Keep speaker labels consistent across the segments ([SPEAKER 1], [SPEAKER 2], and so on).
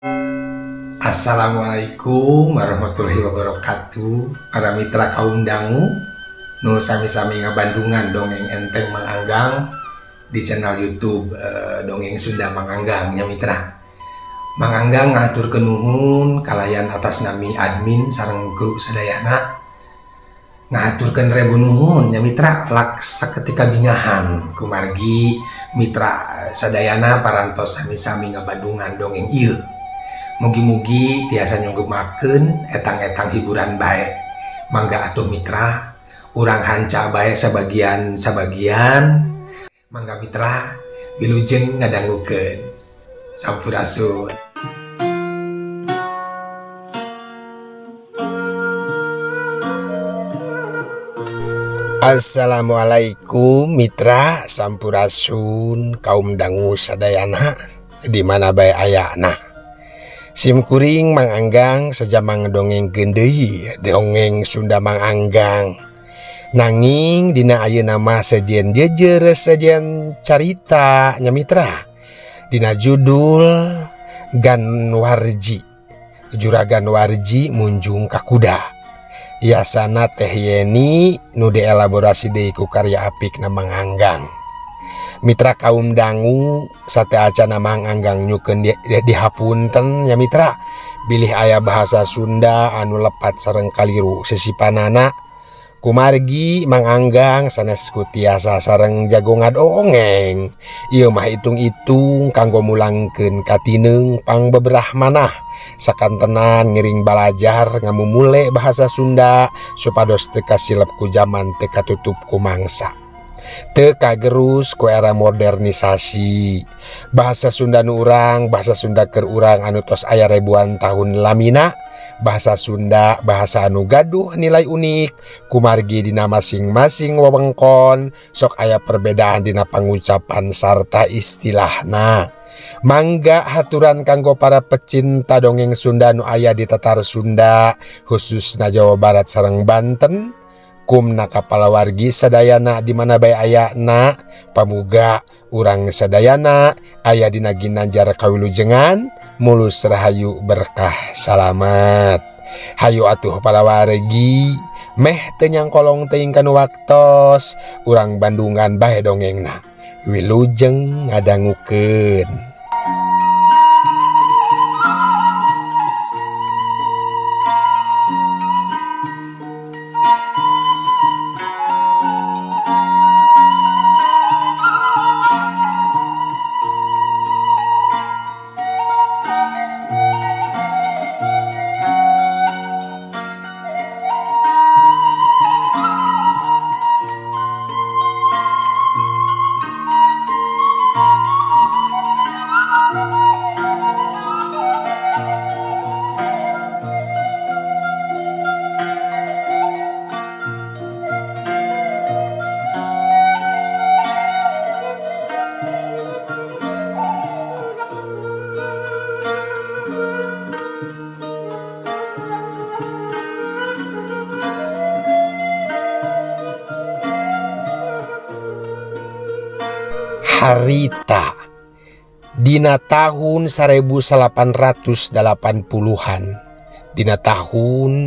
[SPEAKER 1] Assalamualaikum warahmatullahi wabarakatuh. Para mitra kaum dangu nu sami-sami ngabandungan dongeng enteng manganggang di channel YouTube Dongeng Sunda Manganggang nya mitra. Manganggang ngaturkeun nuhun kalayan atas nami admin sareng kru sadayana. Ngaturkeun rebu nuhun nya mitra lak saketika bingahan kumargi mitra sadayana parantos sami-sami ngabandungan dongeng ieu. Mugi-mugi tiasa nyunggemakeun etang-etang hiburan bae. Mangga atuh mitra, urang hanca bae sabagian. Mangga mitra, wilujeng ngadangukeun. Sampurasun. Assalamualaikum mitra sampurasun kaum dangu sadayana di mana bae ayana. Sim kuring manganggang sajamang dongengkeun deui dongeng Sunda Manganggang. Nanging dina ayeuna mah sajen jejer sajen carita nya mitra. Dina judul Ganwarji. Juragan Warji munjung ka kuda. Yasana Teh Yeni nu dielaborasi deui ku karya apikna Manganggang. Mitra kaum dangu sate acana manganggang nyukeun dihapunten ya mitra, bilih aya bahasa Sunda anu lepat sareng kaliru sesipanana kumargi manganggang sanes ku tiasa sareng jago ngadongeng. Ieu mah itung-itung kanggo mulangkeun katineng pangbeberah manah sakantenan ngiring balajar ngamumule bahasa Sunda supados teu kasilep ku zaman teu katutup ku mangsa. Teu kagerus ku era modernisasi. Bahasa Sunda nu urang, bahasa Sunda keur urang anu tos aya ribuan tahun lamina. Bahasa Sunda bahasa anu gaduh nilai unik, kumargi dina masing-masing wewengkon sok aya perbedaan dina pangucapan sarta istilahna. Mangga haturan kanggo para pecinta dongeng Sunda nu aya di tatar Sunda khususna Jawa Barat sareng Banten. Kumna kapala wargi sadayana di mana bae ayana pamuga urang sadayana aya dina ginanjar kawilujengan mulus rahayu berkah salamet. Hayu atuh pala wargi meh teu nyangkolong teuing kanu waktos urang bandungan bae dongengna. Wilujeng ngadangukeun. Harita dina tahun 1880-an. Dina tahun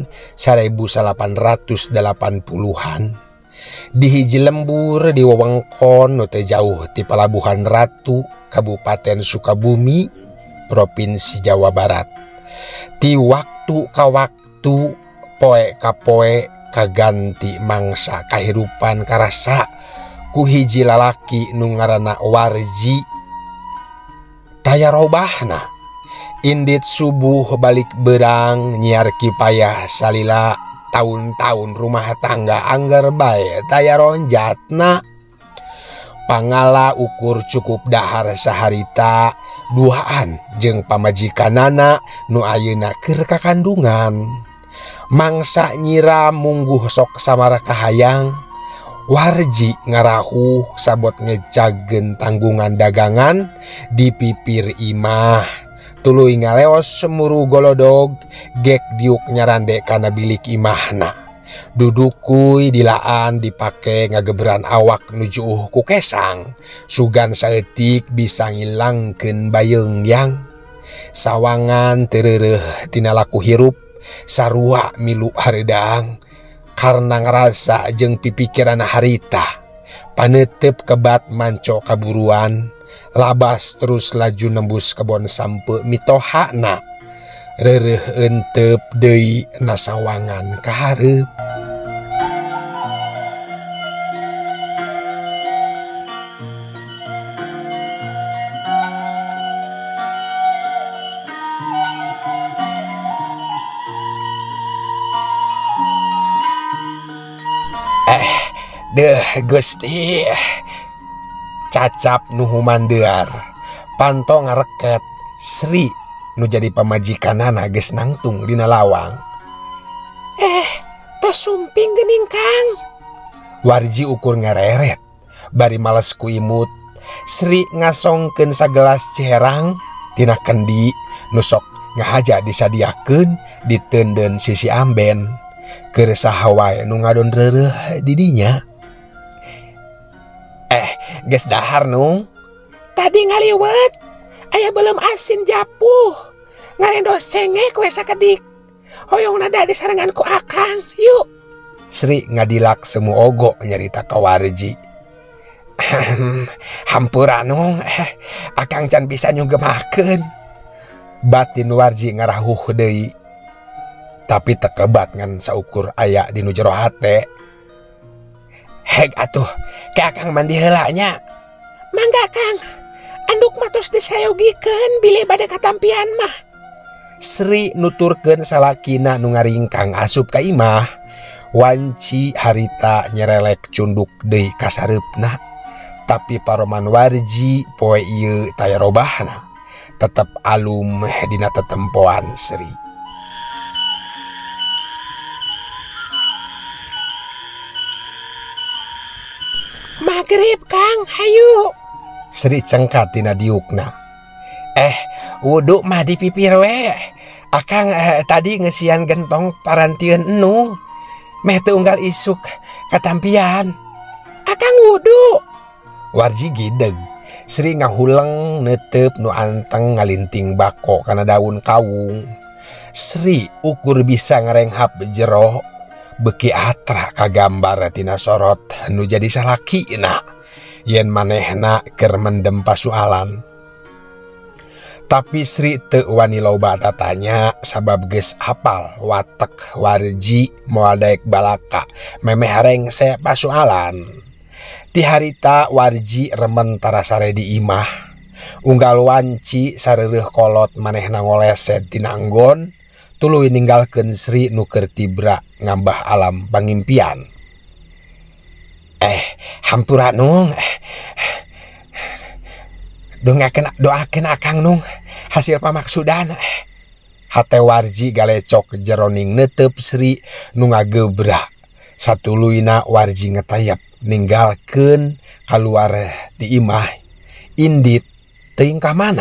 [SPEAKER 1] 1880-an di hiji lembur di wewengkon nu teu jauh ti Palabuhan Ratu, Kabupaten Sukabumi, Provinsi Jawa Barat. Ti waktu ka waktu, poe ka poe kaganti mangsa kahirupan karasa ku hiji lalaki nu ngaranna Warji. Taya robahna indit subuh balik berang nyiar kipayah salila tahun-tahun rumah tangga anggar bae taya ronjatna. Pangala ukur cukup dahar saharita duaan jeung pamajikanana nu ayeuna keur kakandungan. Mangsa nyiram mungguh sok samara kahayang. Warji ngarahuh sabot ngejagen tanggungan dagangan di pipir imah. Tuluy ngaleos semuru golodog gek diuk nyarande kana bilik imahna. Dudukuy dilaan dipake ngagebran awak nuju ku kesang. Sugan saeutik bisa ngilangkeun bayeungyang. Sawangan tereureeh tina laku hirup sarua milu hareudang karena ngerasa jeung pipikiran harita panetep kebat manco kaburuan labas terus laju nembus kebon sampe mitohana reureuh entep deui na sawangan ka hareup. Deh Gusti, cacap nu humandeuar panto ngareket Sri nu jadi pamajikanana geus nangtung dina lawang. Tos sumping geuning Kang. Warji ukur ngareret bari males ku imut. Sri ngasongkeun sagelas cerang tina kendi nu sok ngahaja disadiakeun diteundeun sisi amben keur saha wae nu ngadon reureuh di dinya. Geus dahar nu tadi ngaliwet aya belum asin japuh ngarendos cengek we sakedik hoyongna da disarengan ku Akang yuk. Sri ngadilak semu ogo nyarita ka Warji. Hampura nung Akang can bisa nyugemakeun. Batin Warji ngarahuh deui tapi tekebat ngan saukur aya di nu jero hate. Heg atuh ke Akang mandi heula nya. Mangga Kang, anduk matos disayogikeun bilih bade katampian mah. Sri nuturkeun salakina nu ngaringkang asup ka imah. Wanci harita nyerelek cunduk deui ka sareupna. Tapi paroman Warji poe ieu taya robahna tetep alum dina tetempoan Sri. Magrib Kang, hayu. Sri cengkat tina diukna. Wudu mah dipipir we. Akang tadi ngesian gentong parantieun enu. Meh teu unggal isuk katampian. Akang wudu. Warji gideg. Sri ngahuleng neuteup nu anteng ngalinting bako kana daun kawung. Sri ukur bisa ngarenghap jero beki atra kagambar tina sorot nu jadi salakina yen manehna keur mendem pasualan. Tapi Sri teu wani loba tatanya sabab geus apal watek Warji moal daek balaka memeh rengse pasualan. Ti harita Warji remen tarasare di imah unggal wanci sareureuk kolot manehna ngoleset tina enggon tuluy ninggalkeun Sri nu keur tibra ngambah alam pangimpian. Hampura nung. Doakeun Akang nung hasil pamaksudan. Hate Warji galecok jeroning neuteup Sri nu ngagebra. Satuluyna Warji ngetayap ninggalkeun kaluar ti imah. Indit teuing ka mana?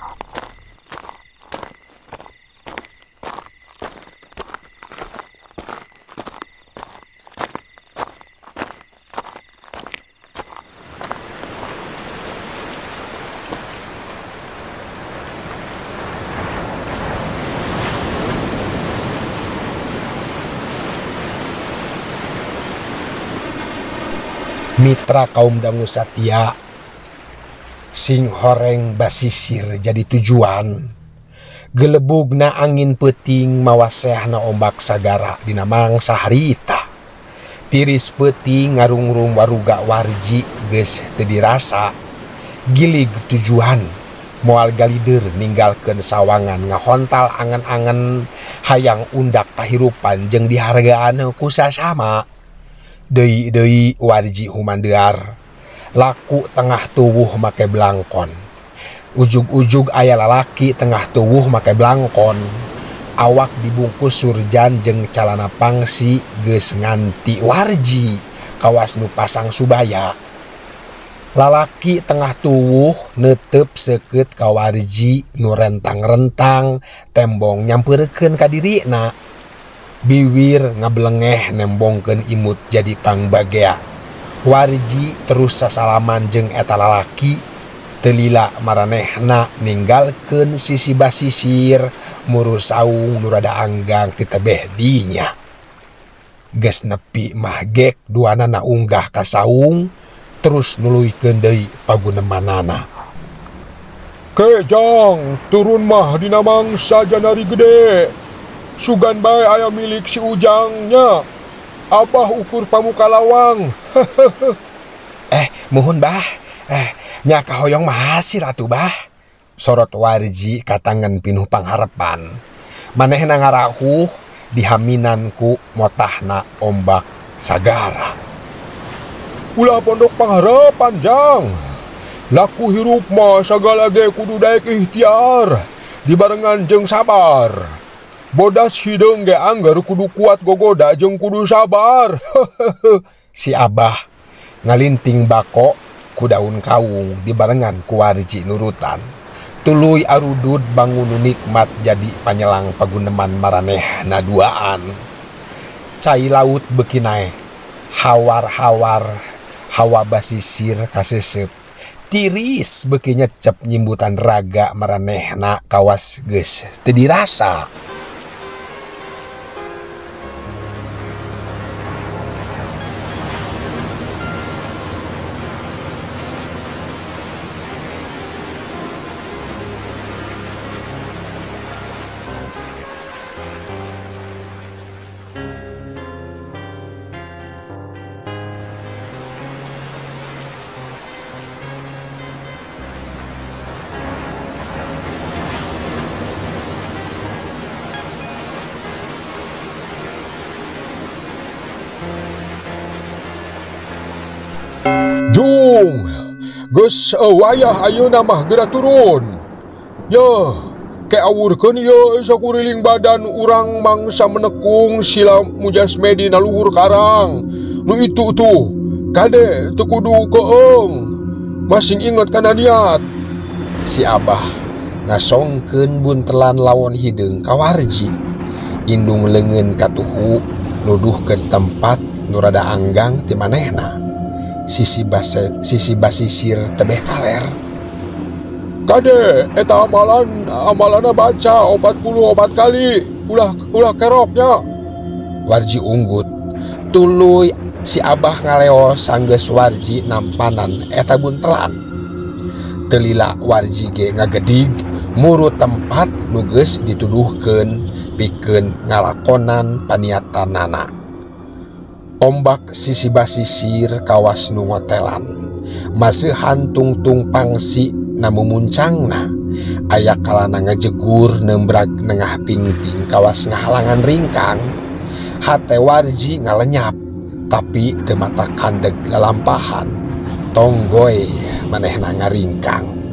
[SPEAKER 1] Mitra kaum dangu satya sing horeng basisir jadi tujuan. Gelebugna angin peuting mawasehna ombak sagara dina mangsa harita. Tiris peuting ngarungrum waruga Warji geus teu dirasa. Gilig tujuan moal galideur ninggalkeun sawangan ngahontal angen-angen hayang undak kahirupan jeung dihargaan ku sasama. Deui Warji humandeuar laku tengah tuwuh make blangkon. Ujug-ujug aya lalaki tengah tuwuh make blangkon. Awak dibungkus surjan jeung calana pangsi geus nganti Warji kawas nu pasang subaya. Lalaki tengah tuwuh neuteup seukeut ka Warji nu rentang-rentang tembong nyampeurkeun ka dirina. Biwir ngablengeh nembongkeun imut jadi pangbagea. Warji terus sasalaman jeung eta lalaki Telila maranehna ninggalkeun sisi basisir muru saung nu rada anggang ti tebeh dinya. Geus nepi mah gek duanana unggah ka saung terus nuluykeun deui pagunemanana. Kejang turun mah dina mangsa janari gede. Sugan bae aya milik si Ujangnya. Abah ukur pamuka lawang. Muhun bah. Nya kahoyong masih atuh bah. Sorot Warji katangan pinuh pangharapan. Manehna ngarahuh dihaminanku motahna ombak sagara. Ulah pondok pangharapan Jang. Laku hirup mah sagala ge kudu daek ikhtiar dibarengan jeung sabar. Bodas hideung ge anggar kudu kuat gogoda jeung kudu sabar. Si Abah ngalinting bako ku daun kawung dibarengan ku Warji nurutan. Tuluy arudud bangun nikmat jadi panyelang paguneman maranehna duaan. Cai laut beuki nae hawar-hawar hawa basisir kasesep. Tiris beuki nyecep nyimbutan raga maranehna kawas geus teu dirasa. Jung, geus wayah ayeuna mah geura turun. Yeuh, keawurkeun ieu sakuriling badan urang mangsa menekung sila mujasmedi na luhur karang. Nu itu tuh, kade teu kudu keung. Masing inget kana niat. Si Abah ngasongkeun buntelan lawon hideung ka Warji. Indung leungeun katuhu nuduhkeun tempat nu rada anggang ti manehna. Sisi basisir tebeh kaler. Kade eta amalana baca 44 kali ulah keroknya. Warji unggut. Tuluy si Abah ngaleos sanggeus Warji nampanan eta buntelan. Telila Warji ge ngagedig muru tempat nu geus dituduhkeun pikeun ngalakonan paniatanana. Ombak sisi basisir kawas nu ngotelan. Maseuhan tungtung pangsi na mumuncangna. Aya kalana ngajegur nembrag nengah pingping kawas ngahalangan ringkang. Hate Warji ngalenyap tapi teu mata kandeg lalampahan. Tonggoy manehna ngaringkang.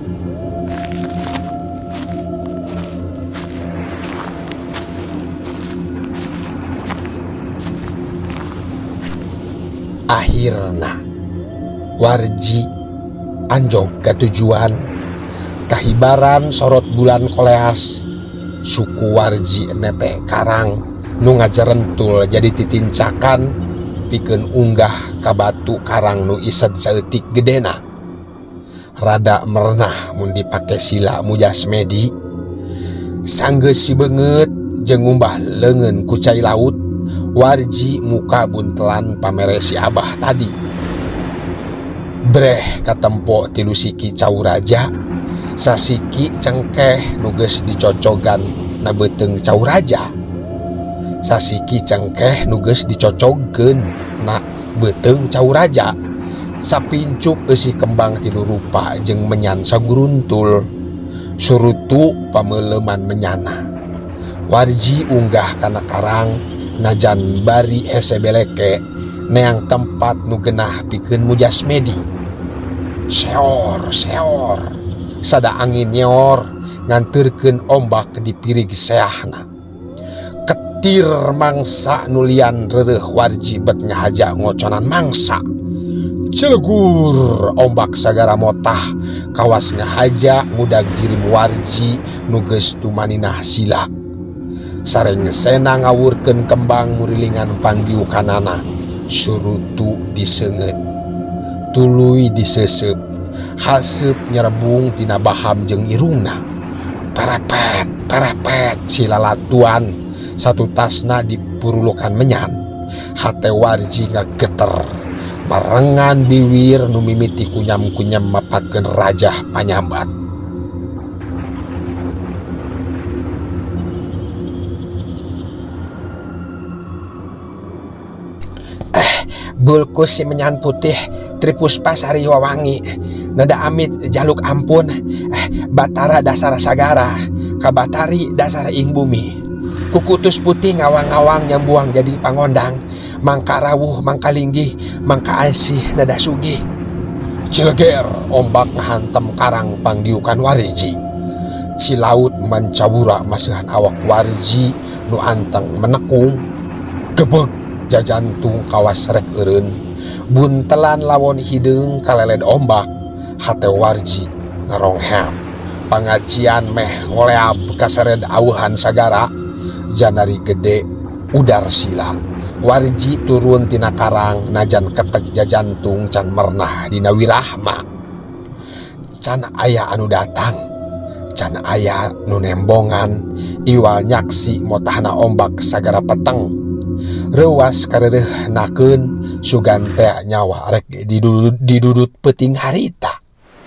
[SPEAKER 1] Akhirna Warji anjog ke tujuan. Kahibaran sorot bulan koleas. Suku Warji nete karang nu ngajarentul jadi titincakan pikeun unggah ka batu karang nu ised saeutik gedena. Rada merenah mun dipake sila mujasmedi. Sanggeus si beungeut jeung ngumbah leungeun ku cai laut. Warji muka buntelan pamere si Abah tadi. Breh katempo tilu siki Cauraja. Sasiki cengkeh nu geus dicocogan na beuteung Cauraja. Sasiki cengkeh nu geus dicocogkeun na beuteung Cauraja. Sapincuk eusi kembang tilu rupa jeung menyan saguruntul. Surutu pameuleuman menyana. Warji unggah kana karang. Najan bari hese beleke neang tempat nu genah pikeun mujasmedi. Seor sada angin nyeor nganterkeun ombak di pirig seahna. Ketir mangsa nulian reureuh Warji bet ngahaja ngoconan mangsa. Celegur ombak sagara motah kawas ngahaja ngudag jirim Warji nu geus tumaninah sila. Sareng sena ngawurkeun kembang murilingan panggiu kanana. Surutu diseungeut. Tuluy diseuseup. haseup nyerebung tina baham jeung irungna. Perepet silalatuan satu tasna dipurulukan menyan. Hate Warji ngageter marengan biwir nu mimiti kunyam-kunyam mapatkeun rajah panyambat. Bulkus si menyan putih Tripuspa sari wawangi nada amit jaluk ampun Batara dasar sagara kabatari dasar ing bumi kukutus putih ngawang-ngawang nyambuang jadi pangondang mangka rawuh mangka linggih mangka asih nada sugih. Cileger ombak ngahantem karang pangdiukan Warji. Cilaut mencabura masuhan awak Warji nu anteng menekung gebeg jajantung kawas rek eureun buntelan lawon hideung kaleled ombak. Hate Warji ngerongheap pangajian meh ngoleab kasared aweuhan sagara janari gede udar sila. Warji turun tina karang najan ketek jajantung can mernah dina wirahma. Can aya anu datang, can aya nu nembongan iwal nyaksi motahna ombak sagara peteng. Rewas kareureahnakeun sugan teh nyawa rek didudut peuting harita.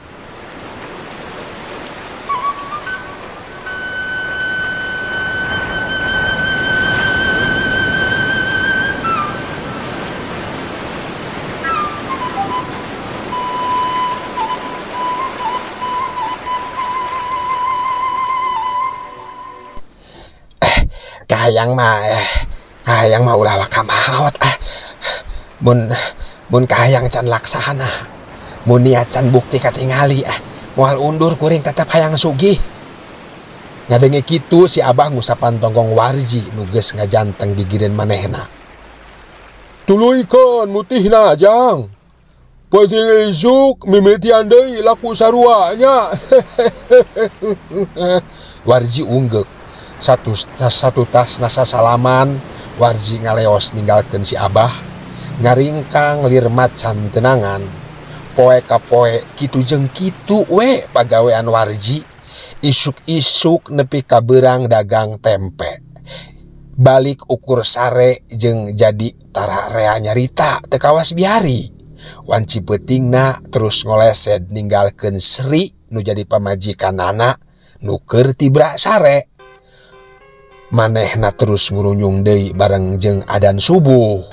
[SPEAKER 1] Kahayang mah ulah wakamaot mun kahayang can laksana mun niat can bukti katingali moal undur kuring tetep hayang sugih. Ngadenge kitu si Abah ngusapan tonggong Warji nu geus ngajanteng gigireun manehna. Tuluy-keun mutihna jang. Penting isuk mimitian deui laku sarua nya. Warji unggek. Satu tas nasa salaman Warji ngaleos ninggalkeun si Abah ngaringkang lir macan tenangan. Poe ka poe kitu jeung kitu we pagawean Warji. Isuk-isuk nepi ka beurang dagang tempe. Balik ukur sare jeung jadi tara rea nyarita teu kawas biari. Wanci peutingna terus ngolesed ninggalkeun Sri nu jadi pamajikanana nu keur tibra sare. Manehna terus ngurunyung deui bareng jeung adan subuh.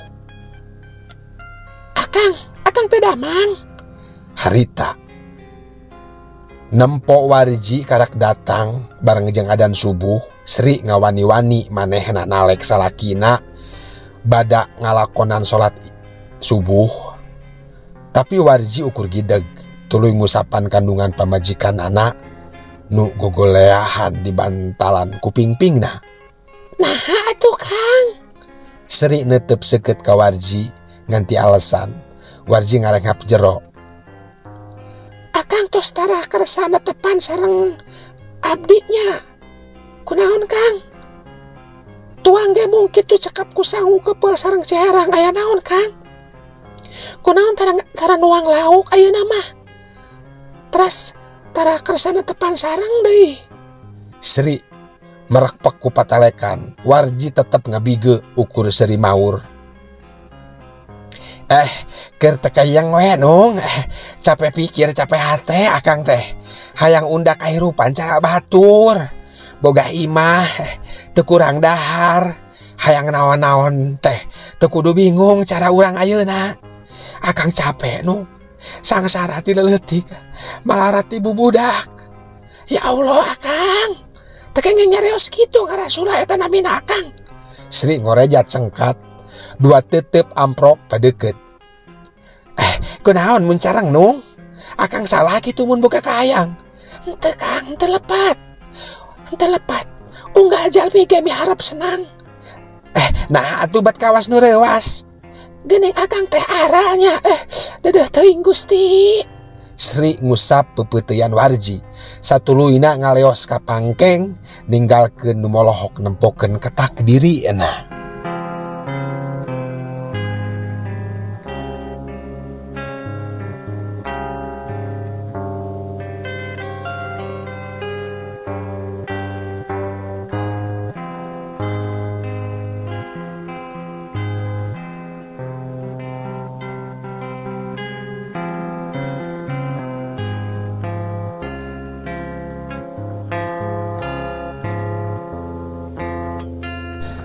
[SPEAKER 1] Akang teu damang. Harita nempo Warji karak datang bareng jeung adan subuh. Sri ngawani-wani manehna nalek salakina bada ngalakonan salat subuh. Tapi Warji ukur gideg tuluy ngusapan kandungan pamajikan anak nu gogoleahan di bantalan kuping-pingna. Nah atuh Kang. Sri netep seukeut ka Warji nganti alesan. Warji ngarengap jero. Akang tos tara kersana tepan sareng abdinya. Kunaon Kang? Tuang ge mung kitu cekap ku sangu kepeul sareng Ciherang aya naon Kang? Kunaon tara nuang lauk ayeuna mah? Teras tara kersana tepan sareng deui. Sri merekpek ku patalekan. Warji tetep ngabige ukur Sri maur. Keur teu kayang we nung. Capek pikir capek hate akang teh. Hayang undak kahirupan cara batur. Boga imah teu kurang dahar. Hayang naon-naon teh teu kudu bingung cara urang ayeuna. Akang capek nung. Sangsara ti leutik malarat ti bubudak. Ya Allah Akang. Tekeng nyareos kitu ngarasula eta namina Akang. Sri ngorejat sengkat. Dua tetep amprok padeukeut. Kunaon mun careng nung? Akang salah kitu mun boga kahayang. Henteu Kang, henteu lepat. Unggah jalmi ge miharep senang. Nah atuh bat kawas nu reuas. Geuning Akang teh aranya. Dadah teuing Gusti. Sri ngusap pepeuteuyan Warji. Satuluyna ngaleos ka pangkeng ninggalkeun nu molohok nempokeun ketak dirieuna.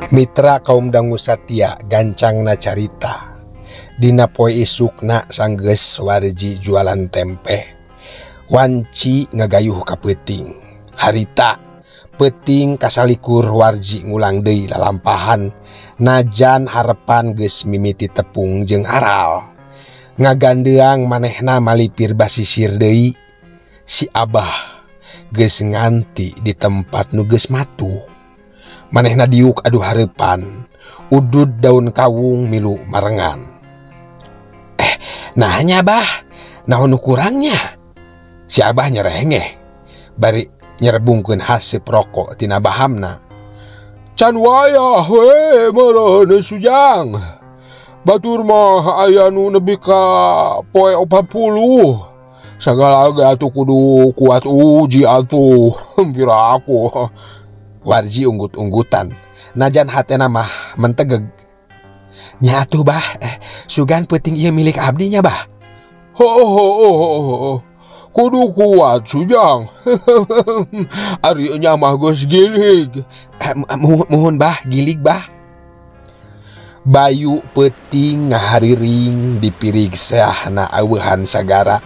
[SPEAKER 1] Mitra kaum dangu satya gancangna carita. Dina poe isukna sanggeus Warji jualan tempe. Wanci ngagayuh ka peuting. Harita peuting kasalikur Warji ngulang deui lalampahan najan harepan geus mimiti tepung jeung aral. Ngagandeang manehna malipir basisir deui. Si Abah geus nganti di tempat nu geus matu. Manehna diuk aduh hareupan udud daun kawung milu marengan. Nahnya Abah, naon nu kurangnya? Si Abah nyerengeh bari nyerebungkeun haseup rokok tina bahamna. Can wayah we marane Sujang. Batur mah aya nu nepi ka poe 40. Sagala atuh kudu kuat uji atuh. Pira aku. Warji unggut-unggutan, najan hatena mah mentegeg. Nya atuh Bah, sugan peuting ieu milik abdi nya Bah. Ho. Kudu kuat Sujang. Ari nya mah geus gilig. Muhun Bah, gilig Bah. Bayu peuting ngahariring di pirigseahna aweuhan sagara.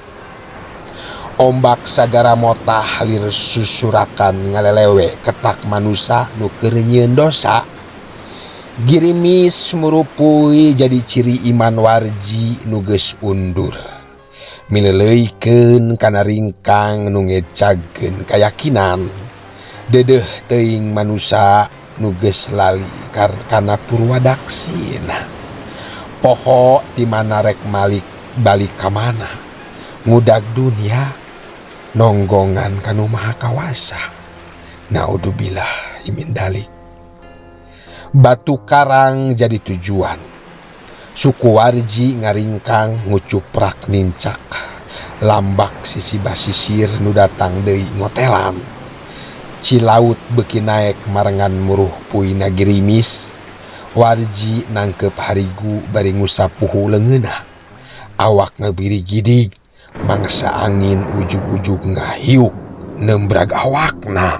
[SPEAKER 1] Ombak sagara motah lir susurakan ngalelewe ketak manusa nu keur nyieun dosa. Girimis murupui jadi ciri iman Warji nu geus undur. Mileleuikeun kana ringkang nu ngecagkeun kayakinan. Deudeuh teuing manusa nu geus lali kana purwadaksina. Poho di mana rek balik ka mana. Ngudag dunia nonggongan kanu maha kawasa. Naudzubillah imin dalik. Batu karang jadi tujuan. Suku Warji ngaringkang ngucuprak nincak. Lambak sisi basisir nu datang deui ngotelan. Cilaut beuki naek marengan muruh puina girimis. Warji nangkep harigu bari ngusapuhu leungeunna. Awak ngebiri gidig. Mangsa angin ujug-ujug ngahiuk nembrag awakna.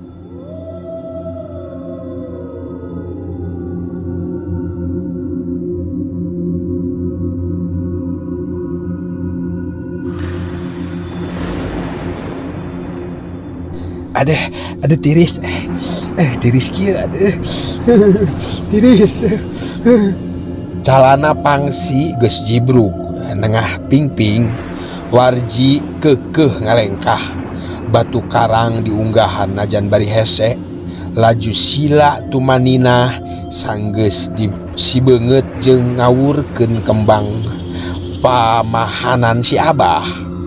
[SPEAKER 1] Ada tiris. Tiris kieu aduh. Tiris. Calana pangsi geus jibrug nengah pingping. Warji kekeh ngalengkah. Batu karang diunggahan najan bari hese. Laju sila tumanina sanggeus sibeungeut jeung ngawurkeun kembang pamahanan si Abah.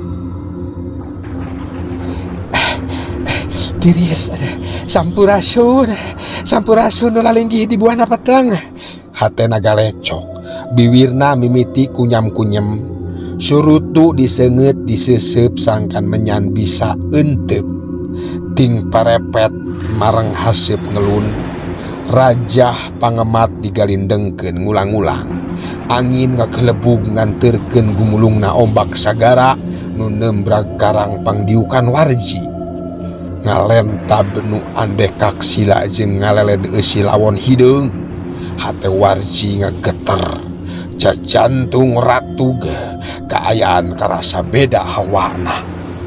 [SPEAKER 1] Tiris sampurasun nu lalenggih di buana peteng. Hatena galecok. Biwirna mimiti kunyam-kunyem. Surutu disenget disesep sangkan menyan bisa entep. Ting parepet mareng haseup ngelun. Rajah pangemat digalindengkeun ngulang-ulang. Angin ngakelebug nganterkeun gumulungna ombak sagara nu nembrag karang pangdiukan Warji. Ngalentab nu andekak sila jeung ngaleled eusi lawon hideung. Hate Warji ngageter. Jantung ratug kaayaan karasa beda hawana.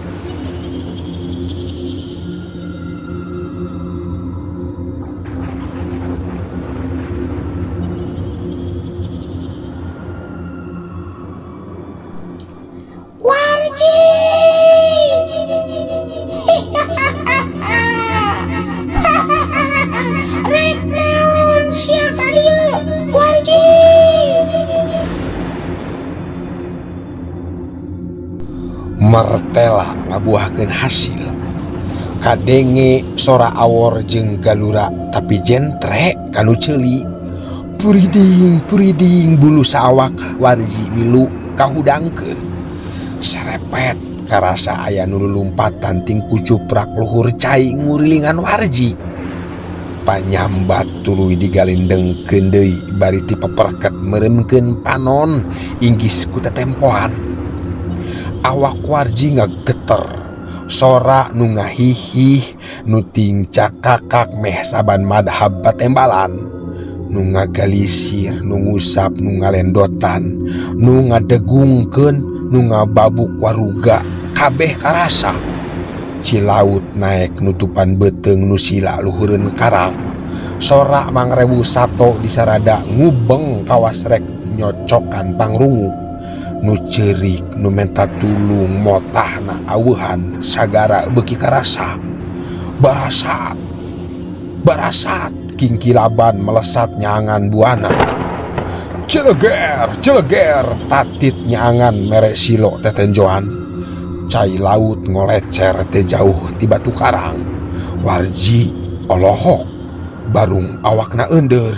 [SPEAKER 2] Warji rek naon sia kalieu Warji.
[SPEAKER 1] Martela ngabuahkeun hasil. Kadenge sora awor jeung galura tapi jentre kanu ceuli. Puriding bulu sawak Warji milu kahudangkeun. Serepet karasa aya nu lulumpatan ting kucuprak luhur cai ngurilingan Warji. Panyambat tuluy digalindengkeun deui bari ti peperket meuremkeun panon inggis ku tetempoan. Awak Warji ngageter. Sora nu ngahihih nu tingcak kakak meh saban madhab patembalan, nu ngagalisir, nu ngusap, nu ngalendotan, nu ngadegungkeun, nu ngababuk waruga, kabeh karasa. Cilaut naek nutupan beteng nu sila luhureun karang. Sora mangrewu sato disarada ngubeng kawas rek nyocokan pangrungu. Nu cerik, nu menta tulung, motahna aweuhan, sagara beuki karasa. Barasat kingkilaban melesat nyaangan buana. Celeger, tatit nyaangan mere silo tetenjoan. Cai laut ngolecer teh jauh ti batu karang. Warji olohok, barung awakna ender.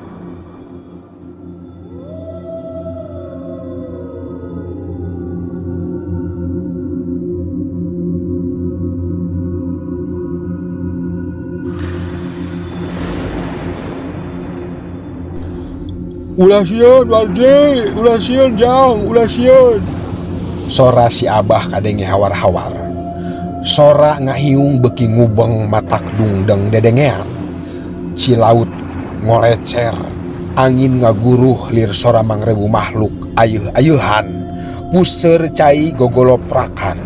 [SPEAKER 3] Ulah sieun Warji, ulah sieun Jang, ulah sieun.
[SPEAKER 1] Sora si Abah kadenge hawar-hawar. Sora ngahiung beuki ngubeng matak dungdeng dedengean. Cilaut ngolecer, angin ngaguruh lir sora mangrebu makhluk ayeuh-ayeuhan. Puseur cai gogoloprakan,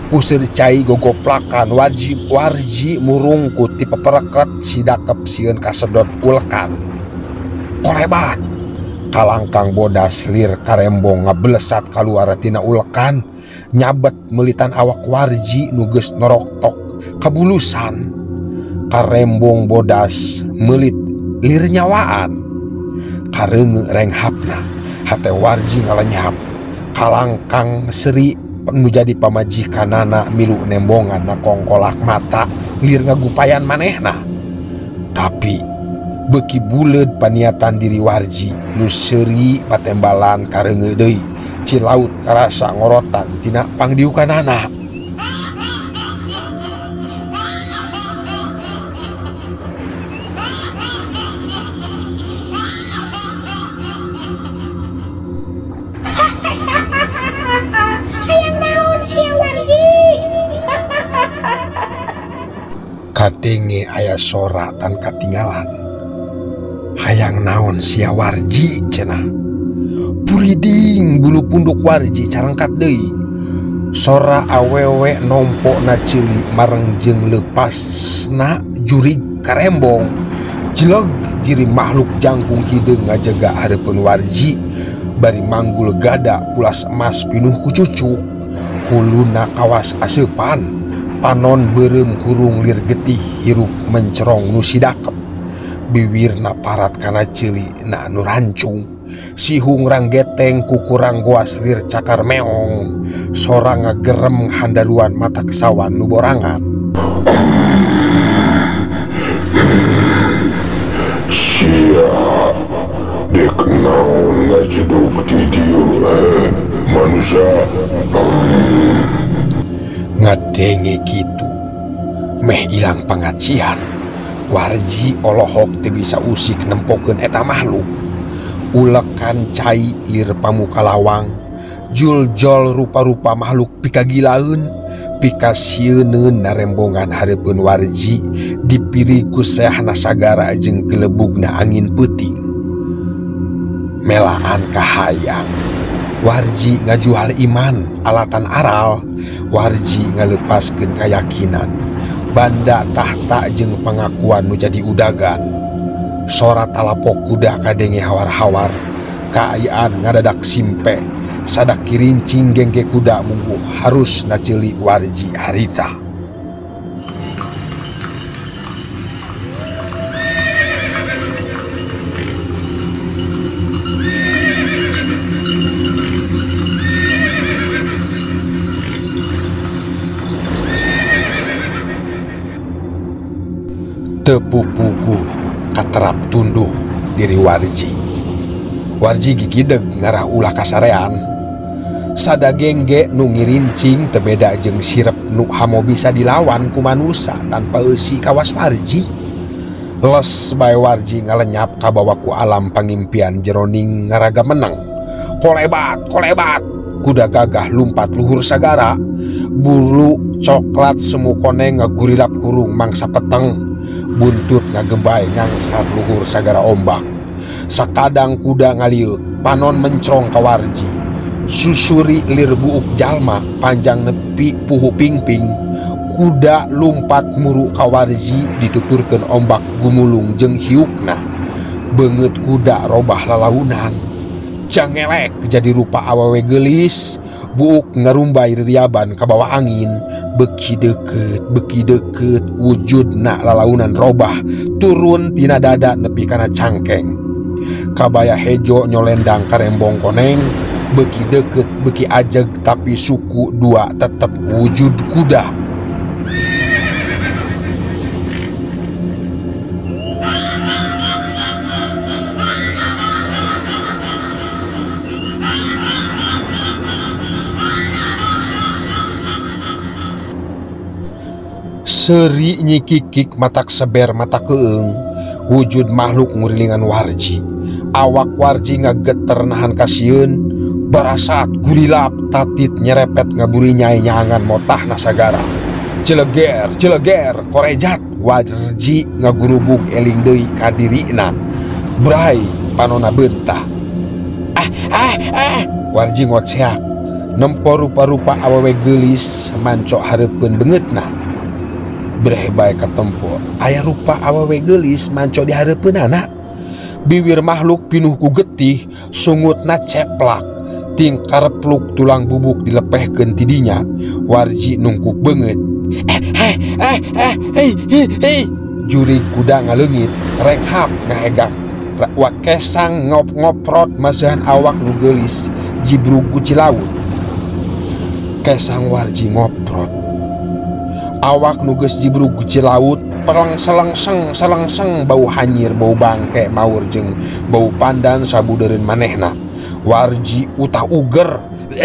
[SPEAKER 1] warji murungkut ti pepereket sidakep sieun kasedot ulekan. Kolebat kalangkang bodas lir karembong ngablesat kaluar tina ulekan, nyabet melitan awak warji nu geus noroktok kabulusan. Karembong bodas melit lir nyawaan, kareungeuk renghapna hate warji ngalenyap. Kalangkang seri nu jadi pamajikanana milu nembongan na kongkolak mata lir ngagupayan manehna. Tapi beuki buleud paniatan diri warji nu seuri patembalan kareungeut deui. Cilaut karasa ngorotan tina pangdiukanana.
[SPEAKER 2] Hayang naon sia Warji?
[SPEAKER 1] Kadenge aya sora tan katinggalan. Hayang naon sia Warji cenah. Puriding bulu punduk warji carangkat deui. Sora awewe nompokna ceuli marengjeng lepasna jurig karembong. Jeleg jiri makhluk jangkung hideung ngajaga hareupeun warji. Bari manggul gada pulas emas pinuh ku cucuk. Huluna kawas aseupan, panon beureum hurung lir getih hirup mencerong nu sidakep. Biwirna parat kana ceuli na nu rancung. Sihung ranggeteng kukurang goas lir cakar meong. Sora ngagerem handaruan mata kesawan nu borangan.
[SPEAKER 4] Sia dek naon ngajedug di dieu manusia.
[SPEAKER 1] Ngadenge kitu meh ilang pangacian. Warji olohok teu bisa usik nempokeun eta makhluk. Ulekan cai lir pamuka lawang, jul-jol rupa-rupa makhluk pikagilaeun, pikasieun narembongan hareupeun warji dipiri ku seahna sagara jeung gelebugna angin peuting. Melaan kahayang, warji ngajual iman alatan aral, warji ngalepaskeun kayakinan, banda tahta jeung pangakuan nu jadi udagan. Sora talapok kuda kadenge hawar-hawar, kaayaan ngadadak simpe, sadak kirincing gengge kuda mungguh harus naceuli warji harita. Tepupugu katerap tunduh diri warji. Warji gigideg ngarah ulah kasarean. Sadagengge nu ngirincing teu beda jeung sirep nu hamo bisa dilawan ku manusia tanpa eusi kawas warji. Les bae warji ngalenyap kabawa ku alam pangimpian jeroning ngaraga menang. Kolebat, kolebat, kuda gagah lumpat luhur sagara. Bulu coklat semu koneng ngagurilap hurung mangsa peteng, buntut ngagebay ngangsar luhur sagara ombak. Sakadang kuda ngaliuk panon mencrong kawarji, susuri lir buuk jalma panjang nepi puhu pingping. Kuda lumpat muru kawarji dituturkeun ombak gumulung jeung hiukna. Beungeut kuda robah lalaunan, cangelek jadi rupa awewe geulis. Buuk ngarumbai ririaban ka bawah angin, beki deukeut wujudna lalaunan robah turun tina dada nepi kana cangkeng. Kabaya hejo nyolendang karembong koneng, beki deukeut beki ajeg tapi suku dua tetep wujud kuda. Seri nyikikik matak seber mata keung, wujud makhluk ngurilingan warji. Awak warji ngageter nahan kasieun, barasat gurilap tatit nyerepet ngaburi nyai nyaangan motah nasagara. Celeger korejat warji ngagurubuk eling deui ka dirina. Brai panona beunta. Warji ngoceak, nempo rupa-rupa awewe geulis manco hareupeun beungeutna. Breh bae katempo aya rupa awewe geulis manco di hareupeunana. Biwir makhluk pinuh ku getih, sungutna ceplak, tingkar pluk tulang bubuk dilepehkeun ti dinya. Warji nungkuk beungeut. Jurig kuda ngaleungit, renghap ngahegak. Wakesang ngoprot masahan awak nu geulis jibrug ku cilaut. Kesang warji ngoprot, awak nuges jibrug ku cilaut, perang selengseng bau hanyir bau bangke maur jeung bau pandan sabudeureun manehna. Warji utah uger.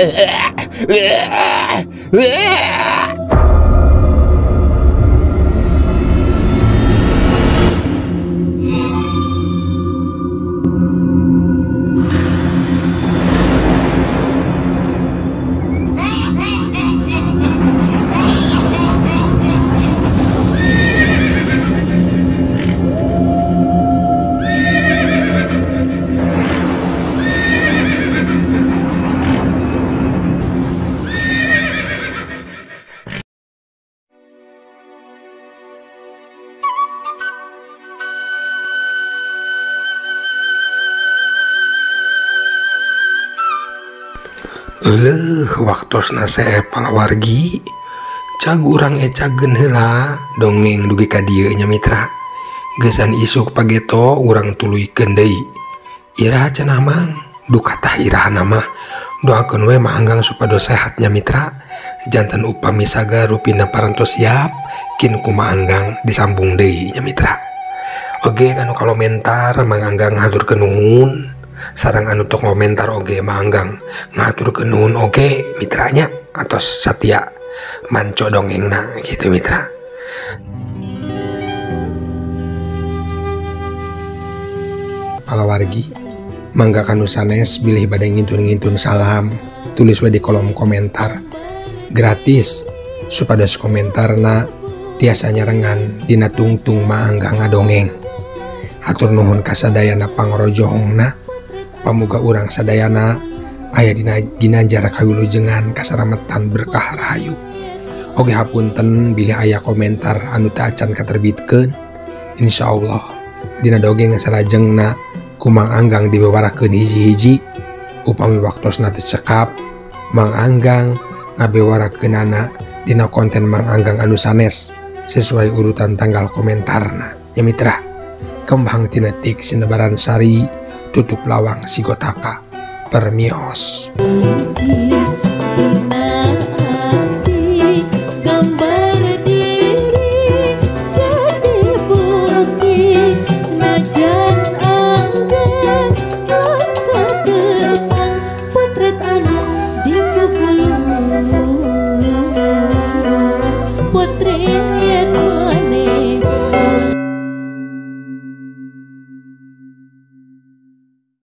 [SPEAKER 1] Waktosna sae palawargi, cag urang ecageun heula dongeng dugi ka dieu nya mitra. Geusan isuk pageto urang tuluykeun deui. Iraha cenah mang, dukatah irahana mah doakeun we maanggang supados sehat nya mitra. Janten upami saga rupina parantos siap, kin kumaha anggang disambung deui nya mitra. Oge kanu komentar manganggang haturkeun nuhun. Sarang anu tok komentar oge manggang ngaturkeun nuhun oge mitranya atau satia manco dongengna gitu mitra. Palawargi mangga kanu sanes bilih bade ngintun-ngintun salam, tulis we di kolom komentar gratis supados komentarna tiasa nyarengan dina tungtung maangga ngadongeng. Hatur nuhun kasadayana pangrojongna. Pamuga urang sadayana aya dina ginanjar kawilujengan kasarametan berkah rahayu. Oge hapunten bilih aya komentar anu teu acan katerbitkeun. Insyaallah dina dongeng salajengna kumang anggang dibewarakeun hiji-hiji. Upami waktosna teu cekap, Mang Anggang ngabewarakeunana dina konten Mang Anggang anu sanes sesuai urutan tanggal komentarna. Ya mitra, kembang tinetik sinebaran sari tutup lawang sigotaka permios.